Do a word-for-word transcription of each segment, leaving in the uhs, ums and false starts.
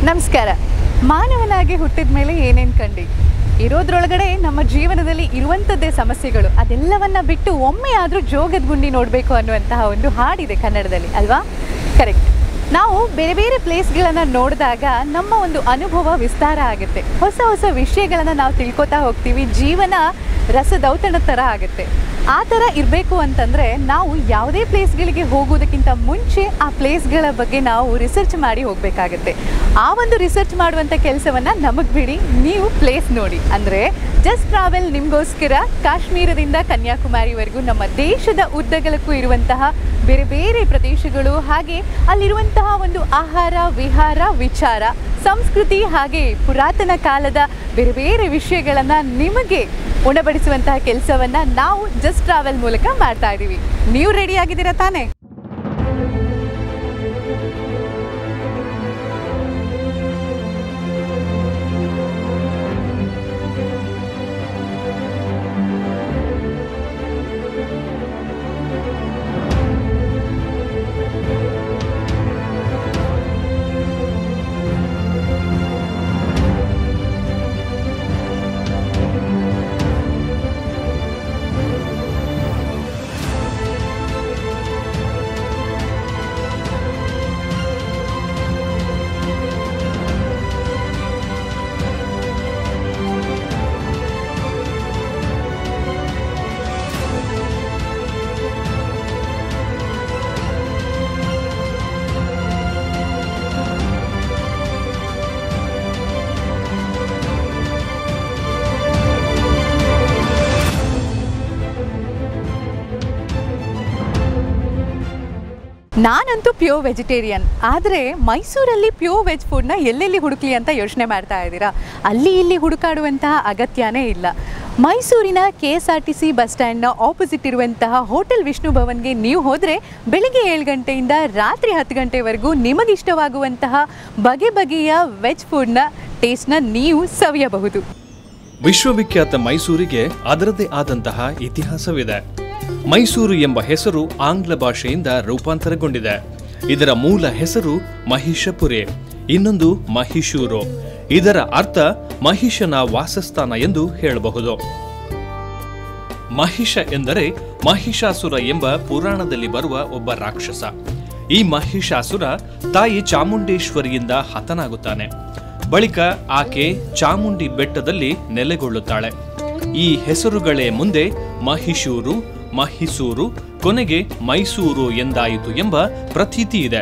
ನಮಸ್ಕಾರ. ಮಾನವನಾಗಿ ಹುಟ್ಟಿದ ಮೇಲೆ ಏನೇನು ಕಂಡಿ ಇರೋದ್ರೊಳಗಡೆ ನಮ್ಮ ಜೀವನದಲ್ಲಿ ಇರುವಂಥದ್ದೇ ಸಮಸ್ಯೆಗಳು, ಅದೆಲ್ಲವನ್ನ ಬಿಟ್ಟು ಒಮ್ಮೆ ಆದರೂ ಜೋಗದ ಗುಂಡಿ ನೋಡಬೇಕು ಅನ್ನುವಂತಹ ಒಂದು ಹಾಡಿದೆ ಕನ್ನಡದಲ್ಲಿ ಅಲ್ವಾ? ಕರೆಕ್ಟ್. ನಾವು ಬೇರೆ ಬೇರೆ ಪ್ಲೇಸ್ಗಳನ್ನು ನೋಡಿದಾಗ ನಮ್ಮ ಒಂದು ಅನುಭವ ವಿಸ್ತಾರ ಆಗುತ್ತೆ, ಹೊಸ ಹೊಸ ವಿಷಯಗಳನ್ನು ನಾವು ತಿಳ್ಕೊತಾ ಹೋಗ್ತೀವಿ, ಜೀವನ ರಸದೌತಣ ಥರ ಆಗುತ್ತೆ. ಆ ಥರ ಇರಬೇಕು ಅಂತಂದರೆ ನಾವು ಯಾವುದೇ ಪ್ಲೇಸ್ಗಳಿಗೆ ಹೋಗೋದಕ್ಕಿಂತ ಮುಂಚೆ ಆ ಪ್ಲೇಸ್ಗಳ ಬಗ್ಗೆ ನಾವು ರಿಸರ್ಚ್ ಮಾಡಿ ಹೋಗಬೇಕಾಗತ್ತೆ. ಆ ಒಂದು ರಿಸರ್ಚ್ ಮಾಡುವಂಥ ಕೆಲಸವನ್ನು ನಮಗೆ ಬಿಡಿ, ನೀವು ಪ್ಲೇಸ್ ನೋಡಿ. ಅಂದರೆ ಜಸ್ಟ್ ಟ್ರಾವೆಲ್ ನಿಮಗೋಸ್ಕರ ಕಾಶ್ಮೀರದಿಂದ ಕನ್ಯಾಕುಮಾರಿವರೆಗೂ ನಮ್ಮ ದೇಶದ ಉದ್ದಗಲಕ್ಕೂ ಇರುವಂತಹ ಬೇರೆ ಬೇರೆ ಪ್ರದೇಶಗಳು, ಹಾಗೆ ಅಲ್ಲಿರುವಂತಹ ಒಂದು ಆಹಾರ ವಿಹಾರ ವಿಚಾರ ಸಂಸ್ಕೃತಿ ಹಾಗೆ ಪುರಾತನ ಕಾಲದ ಬೇರೆ ಬೇರೆ ವಿಷಯಗಳನ್ನು ನಿಮಗೆ ಉಣಬಡಿಸುವಂತಹ ಕೆಲಸವನ್ನು ನಾವು ಜಸ್ಟ್ ಟ್ರಾವೆಲ್ ಮೂಲಕ ಮಾಡ್ತಾ ಇದ್ದೀವಿ. ನೀವು ರೆಡಿ ಆಗಿದ್ದೀರಾ ತಾನೇ? ನಾನಂತೂ ಪ್ಯೂರ್ ವೆಜಿಟೇರಿಯನ್, ಆದರೆ ಮೈಸೂರಲ್ಲಿ ಪ್ಯೂರ್ ವೆಜ್ ಫುಡ್ನ ಎಲ್ಲೆಲ್ಲಿ ಹುಡುಕಲಿ ಅಂತ ಯೋಚನೆ ಮಾಡ್ತಾ ಇದ್ದೀರಾ? ಅಲ್ಲಿ ಇಲ್ಲಿ ಹುಡುಕಾಡುವಂತಹ ಅಗತ್ಯನೇ ಇಲ್ಲ. ಮೈಸೂರಿನ K S R T C bus ಸ್ಟ್ಯಾಂಡ್ನ ಆಪೋಸಿಟ್ ಇರುವಂತಹ ಹೋಟೆಲ್ ವಿಷ್ಣು ಭವನ್ಗೆ ನೀವು ಹೋದರೆ ಬೆಳಿಗ್ಗೆ ಏಳು ಗಂಟೆಯಿಂದ ರಾತ್ರಿ ಹತ್ತು ಗಂಟೆವರೆಗೂ ನಿಮಗಿಷ್ಟವಾಗುವಂತಹ ಬಗೆ ಬಗೆಯ ವೆಜ್ ಫುಡ್ನ ಟೇಸ್ಟ್ನ ನೀವು ಸವಿಯಬಹುದು. ವಿಶ್ವವಿಖ್ಯಾತ ಮೈಸೂರಿಗೆ ಅದರದೇ ಆದಂತಹ ಇತಿಹಾಸವಿದೆ. ಮೈಸೂರು ಎಂಬ ಹೆಸರು ಆಂಗ್ಲ ಭಾಷೆಯಿಂದ ರೂಪಾಂತರಗೊಂಡಿದೆ. ಇದರ ಮೂಲ ಹೆಸರು ಮಹಿಷಪುರಿ, ಇನ್ನೊಂದು ಮಹಿಷೂರು. ಇದರ ಅರ್ಥ ಮಹಿಷನ ವಾಸಸ್ಥಾನ ಎಂದು ಹೇಳಬಹುದು. ಮಹಿಷ ಎಂದರೆ ಮಹಿಷಾಸುರ ಎಂಬ ಪುರಾಣದಲ್ಲಿ ಬರುವ ಒಬ್ಬ ರಾಕ್ಷಸ. ಈ ಮಹಿಷಾಸುರ ತಾಯಿ ಚಾಮುಂಡೇಶ್ವರಿಯಿಂದ ಹತನಾಗುತ್ತಾನೆ. ಬಳಿಕ ಆಕೆ ಚಾಮುಂಡಿ ಬೆಟ್ಟದಲ್ಲಿ ನೆಲೆಗೊಳ್ಳುತ್ತಾಳೆ. ಈ ಹೆಸರುಗಳೇ ಮುಂದೆ ಮಹಿಷೂರು, ಮಹಿಸೂರು, ಕೊನೆಗೆ ಮೈಸೂರು ಎಂದಾಯಿತು ಎಂಬ ಪ್ರತೀತಿ ಇದೆ.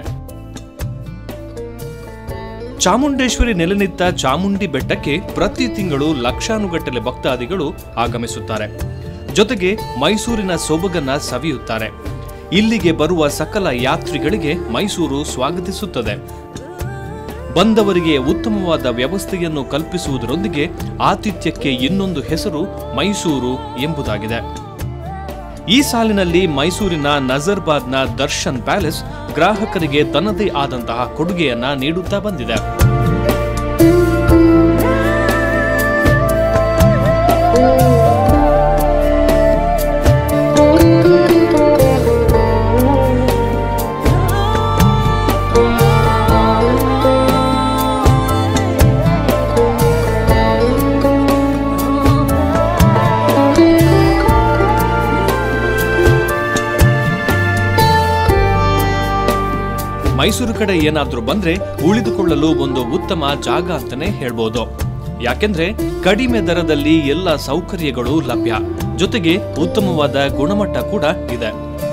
ಚಾಮುಂಡೇಶ್ವರಿ ನೆಲೆನಿಂತ ಚಾಮುಂಡಿ ಬೆಟ್ಟಕ್ಕೆ ಪ್ರತಿ ತಿಂಗಳು ಲಕ್ಷಾನುಗಟ್ಟಲೆ ಭಕ್ತಾದಿಗಳು ಆಗಮಿಸುತ್ತಾರೆ. ಜೊತೆಗೆ ಮೈಸೂರಿನ ಸೊಬಗನ್ನ ಸವಿಯುತ್ತಾರೆ. ಇಲ್ಲಿಗೆ ಬರುವ ಸಕಲ ಯಾತ್ರಿಗಳಿಗೆ ಮೈಸೂರು ಸ್ವಾಗತಿಸುತ್ತದೆ. ಬಂದವರಿಗೆ ಉತ್ತಮವಾದ ವ್ಯವಸ್ಥೆಯನ್ನು ಕಲ್ಪಿಸುವುದರೊಂದಿಗೆ ಆತಿಥ್ಯಕ್ಕೆ ಇನ್ನೊಂದು ಹೆಸರು ಮೈಸೂರು ಎಂಬುದಾಗಿದೆ. ಈ ಸಾಲಿನಲ್ಲಿ ಮೈಸೂರಿನ ನಜರ್ಬಾದ್ನ ದರ್ಶನ್ ಪ್ಯಾಲೇಸ್ ಗ್ರಾಹಕರಿಗೆ ತನ್ನದೇ ಆದಂತಹ ಕೊಡುಗೆಯನ್ನ ನೀಡುತ್ತಾ ಬಂದಿದೆ. ಮೈಸೂರು ಕಡೆ ಏನಾದ್ರೂ ಬಂದ್ರೆ ಉಳಿದುಕೊಳ್ಳಲು ಒಂದು ಉತ್ತಮ ಜಾಗ ಅಂತಾನೆ ಹೇಳ್ಬೋದು. ಯಾಕೆಂದ್ರೆ ಕಡಿಮೆ ದರದಲ್ಲಿ ಎಲ್ಲ ಸೌಕರ್ಯಗಳು ಲಭ್ಯ, ಜೊತೆಗೆ ಉತ್ತಮವಾದ ಗುಣಮಟ್ಟ ಕೂಡ ಇದೆ.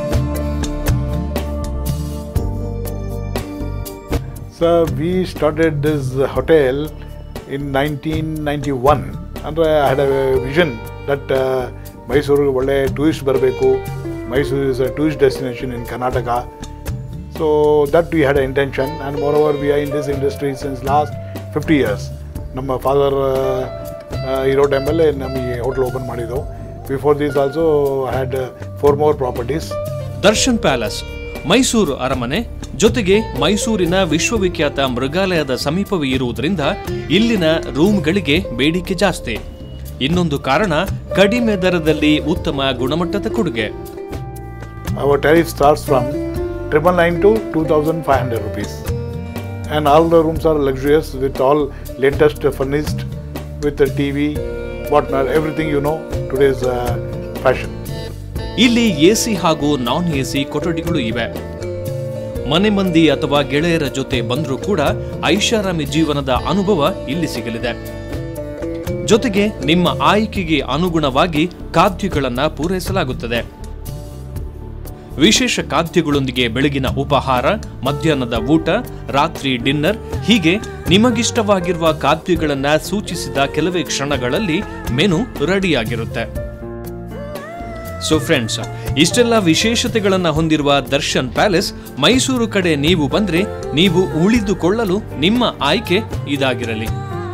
So we started this hotel in nineteen ninety-one. ಅಂದ್ರೆ I had a vision that uh, ಮೈಸೂರಿಗೆ ಒಳ್ಳೆ ಟೂರಿಸ್ಟ್ ಬರಬೇಕು. Mysuru is a tourist destination in Karnataka. So that we had an intention, and moreover we are in this industry since last fifty years. ನಮ್ಮ father ಇರೋ ಟೈಮಲ್ಲೇ ನಮಗೆ hotel open ಮಾಡಿದ್ದು. Before this also had four more properties. Darshan palace Mysuru ಅರಮನೆ ಜೊತೆಗೆ ಮೈಸೂರಿನ ವಿಶ್ವವಿಖ್ಯಾತ ಮೃಗಾಲಯದ ಸಮೀಪವೇ ಇರುವುದರಿಂದ ಇಲ್ಲಿನ ರೂಮ್ಗಳಿಗೆ ಬೇಡಿಕೆ ಜಾಸ್ತಿ. ಇನ್ನೊಂದು ಕಾರಣ ಕಡಿಮೆ ದರದಲ್ಲಿ ಉತ್ತಮ ಗುಣಮಟ್ಟದ ಕೊಡುಗೆ. Our tariff starts from triple nine to two thousand five hundred rupees. and all the rooms are luxurious with all latest furnished with the T V, whatnot, everything you know today's uh, fashion. ಇಲ್ಲಿ AC ಹಾಗೂ non AC ಕೊಠಡಿಗಳು ಇವೆ. ಮನೆ ಮಂದಿ ಅಥವಾ ಗೆಳೆಯರ ಜೊತೆ ಬಂದರೂ ಕೂಡ ಐಷಾರಾಮಿ ಜೀವನದ ಅನುಭವ ಇಲ್ಲಿ ಸಿಗಲಿದೆ. ಜೊತೆಗೆ ನಿಮ್ಮ ಆಯ್ಕೆಗೆ ಅನುಗುಣವಾಗಿ ಖಾದ್ಯಗಳನ್ನ ಪೂರೈಸಲಾಗುತ್ತದೆ. ವಿಶೇಷ ಖಾದ್ಯಗಳೊಂದಿಗೆ ಬೆಳಗಿನ ಉಪಹಾರ, ಮಧ್ಯಾಹ್ನದ ಊಟ, ರಾತ್ರಿ ಡಿನ್ನರ್, ಹೀಗೆ ನಿಮಗಿಷ್ಟವಾಗಿರುವ ಖಾದ್ಯಗಳನ್ನ ಸೂಚಿಸಿದ ಕೆಲವೇ ಕ್ಷಣಗಳಲ್ಲಿ ಮೆನು ರೆಡಿಯಾಗಿರುತ್ತೆ. ಸೊ ಫ್ರೆಂಡ್ಸ್, ಇಷ್ಟೆಲ್ಲ ವಿಶೇಷತೆಗಳನ್ನು ಹೊಂದಿರುವ ದರ್ಶನ್ ಪ್ಯಾಲೇಸ್ ಮೈಸೂರು ಕಡೆ ನೀವು ಬಂದ್ರೆ ನೀವು ಉಳಿದುಕೊಳ್ಳಲು ನಿಮ್ಮ ಆಯ್ಕೆ ಇದಾಗಿರಲಿ.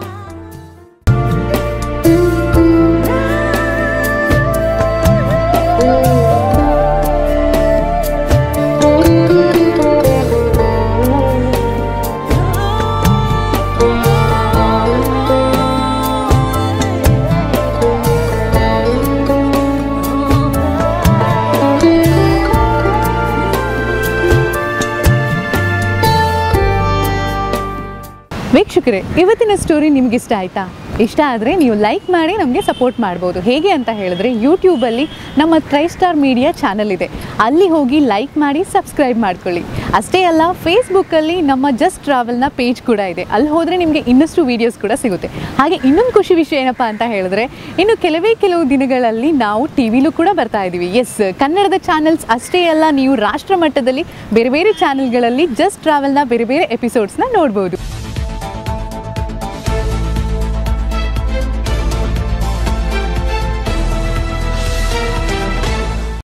ವೀಕ್ಷಕರೇ, ಇವತ್ತಿನ ಸ್ಟೋರಿ ನಿಮ್ಗೆ ಇಷ್ಟ ಆಯ್ತಾ? ಇಷ್ಟ ಆದರೆ ನೀವು ಲೈಕ್ ಮಾಡಿ ನಮಗೆ ಸಪೋರ್ಟ್ ಮಾಡ್ಬೋದು. ಹೇಗೆ ಅಂತ ಹೇಳಿದ್ರೆ, ಯೂಟ್ಯೂಬಲ್ಲಿ ನಮ್ಮ ತ್ರೈ ಸ್ಟಾರ್ ಮೀಡಿಯಾ ಚಾನಲ್ ಇದೆ, ಅಲ್ಲಿ ಹೋಗಿ ಲೈಕ್ ಮಾಡಿ ಸಬ್ಸ್ಕ್ರೈಬ್ ಮಾಡ್ಕೊಳ್ಳಿ. ಅಷ್ಟೇ ಅಲ್ಲ, ಫೇಸ್ಬುಕ್ಕಲ್ಲಿ ನಮ್ಮ ಜಸ್ಟ್ ಟ್ರಾವೆಲ್ನ ಪೇಜ್ ಕೂಡ ಇದೆ, ಅಲ್ಲಿ ಹೋದರೆ ನಿಮಗೆ ಇನ್ನಷ್ಟು ವೀಡಿಯೋಸ್ ಕೂಡ ಸಿಗುತ್ತೆ. ಹಾಗೆ ಇನ್ನೊಂದು ಖುಷಿ ವಿಷಯ ಏನಪ್ಪ ಅಂತ ಹೇಳಿದ್ರೆ, ಇನ್ನು ಕೆಲವೇ ಕೆಲವು ದಿನಗಳಲ್ಲಿ ನಾವು ಟಿ ವಿಲೂ ಕೂಡ ಬರ್ತಾ ಇದ್ದೀವಿ. ಎಸ್, ಕನ್ನಡದ ಚಾನಲ್ಸ್ ಅಷ್ಟೇ ಅಲ್ಲ, ನೀವು ರಾಷ್ಟ್ರ ಮಟ್ಟದಲ್ಲಿ ಬೇರೆ ಬೇರೆ ಚಾನಲ್ಗಳಲ್ಲಿ ಜಸ್ಟ್ ಟ್ರಾವೆಲ್ನ ಬೇರೆ ಬೇರೆ ಎಪಿಸೋಡ್ಸ್ನ ನೋಡ್ಬೋದು.